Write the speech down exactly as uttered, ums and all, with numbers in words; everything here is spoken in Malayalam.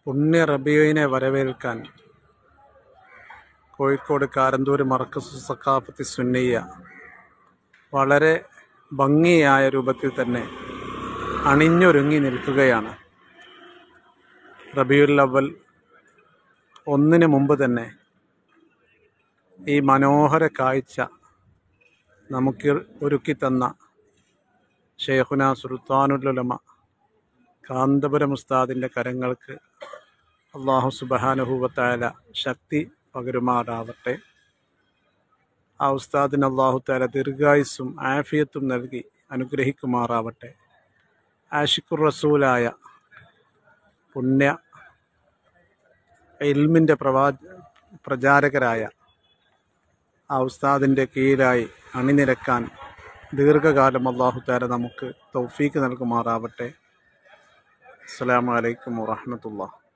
പുണ്യ റബീഇനെ വരവേൽക്കാൻ കോഴിക്കോട് കാരന്തൂർ മർക്കസ് സഖാഫത്തി സുന്നിയ്യ വളരെ ഭംഗിയായ രൂപത്തിൽ തന്നെ അണിഞ്ഞൊരുങ്ങി നിൽക്കുകയാണ്. റബീഉൽ അവ്വൽ ഒന്നിന് മുമ്പ് തന്നെ ഈ മനോഹര കാഴ്ച നമുക്ക് ഒരുക്കി തന്ന ഷെയ്ഖുന സുൽത്താനുൽ ഉലമ കാന്തപുരം ഉസ്താദിൻ്റെ കരങ്ങൾക്ക് അല്ലാഹു സുബ്ഹാനഹു വ തആല ശക്തി പകരുമാറാവട്ടെ. ആ ഉസ്താദിന് അല്ലാഹു തആല ദീർഘായുസ്സും ആഫിയത്തും നൽകി അനുഗ്രഹിക്കുമാറാവട്ടെ. ആഷിഖുർ റസൂലായ പുണ്യ ഇൽമിൻ്റെ പ്രവാ പ്രചാരകരായ ആ ഉസ്താദിൻ്റെ കീഴിലായി അണിനിരക്കാൻ ദീർഘകാലം അല്ലാഹു തആല നമുക്ക് തൗഫീക്ക് നൽകുമാറാവട്ടെ. അസ്സലാമു അലൈക്കും വറഹ്മത്തുള്ളാഹി.